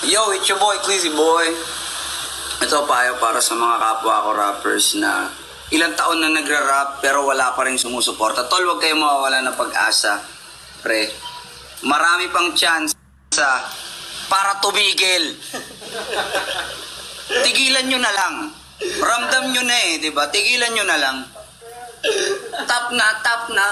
Yo, it's your boy, Clizzy Boy. Ito payo para sa mga kapwa ko rappers na ilang taon na nagra-rap pero wala pa rin sumusuporta. Tol, huwag kayong mawawala ng pag-asa. Pre, marami pang chance para tumigil. Tigilan nyo na lang. Ramdam nyo na eh, di ba? Tigilan nyo na lang. Tap na, tap na.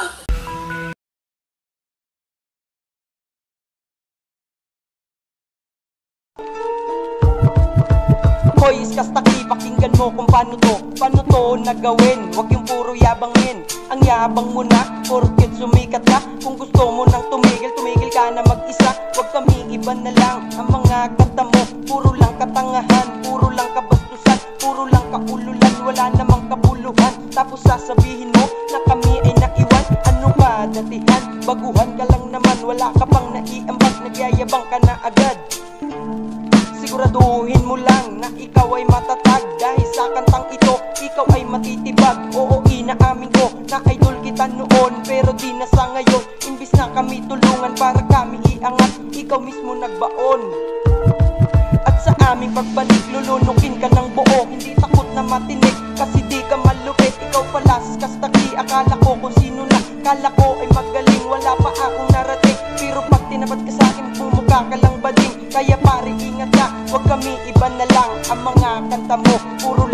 Boys, kastaki, pakinggan mo kung paano to nagawin. Huwag yung puro yabangin. Ang yabang mo na, porket sumikat ka. Kung gusto mo nang tumigil ka na mag-isa. Huwag kami iba na lang. Ang mga kanta mo, puro lang katangahan, puro lang kabastusan, puro lang kaululan, wala namang kabuluhan. Tapos sasabihin mo na kami ay naiwan. Ano ka datihan? Baguhan ka lang naman, wala ka pang naiambag, nagyayabang ka na agad. Siguraduhin mo lang na ikaw ay matatag. Dahil sa kantang ito, ikaw ay matitibag. Oo, inaamin ko na idol kita noon, pero di na sa ngayon. Imbis na kami tulungan para kami iangat, ikaw mismo nagbaon. At sa aming pagbalik, lulunukin ka ng buo. Hindi takot na matinig, kasi di ka malupit. Ikaw pala sa kastaki, akala ko kung sino na. Kala ko ay magaling, wala pa akong narating. Pero pag tinapat ka sa akin, bumukha ka lang bading. Kaya pare, ingat ka, huwag kami iba na lang. Ang mga kanta mo, puro